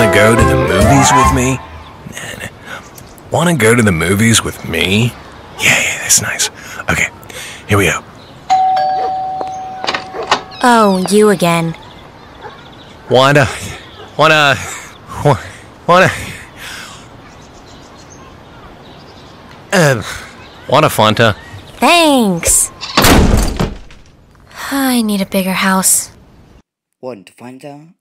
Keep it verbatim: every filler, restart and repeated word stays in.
Wanna go to the movies with me? Wanna go to the movies with me? Yeah, yeah, that's nice. Okay, here we go. Oh, you again. Wanna, wanna, wa- wanna, uh, want a Fanta? Thanks. I need a bigger house. Want Fanta?